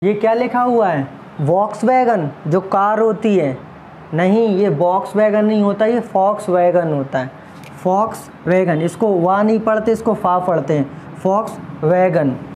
ये क्या लिखा हुआ है? वॉक्सवैगन, जो कार होती है। नहीं, ये वॉक्सवैगन नहीं होता, ये फॉक्सवैगन होता है। फॉक्सवैगन, इसको वा नहीं पढ़ते, इसको फा पढ़ते हैं। फॉक्सवैगन।